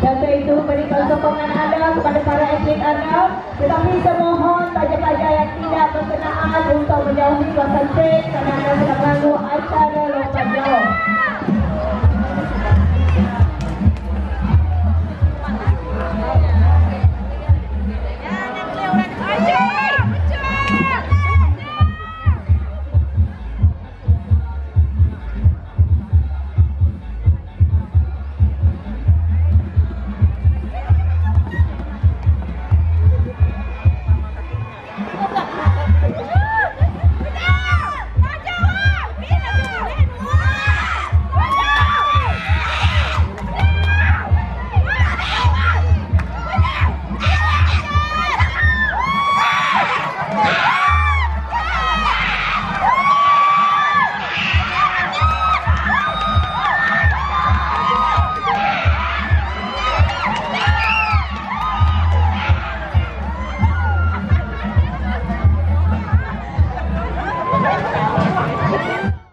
Dan untuk itu berikan sokongan Anda kepada para atlet Anda. Tetapi saya mohon pelajar-pelajar yang tidak berkenaan untuk menjauhi kawasan track kerana Anda sedang mengganggu acara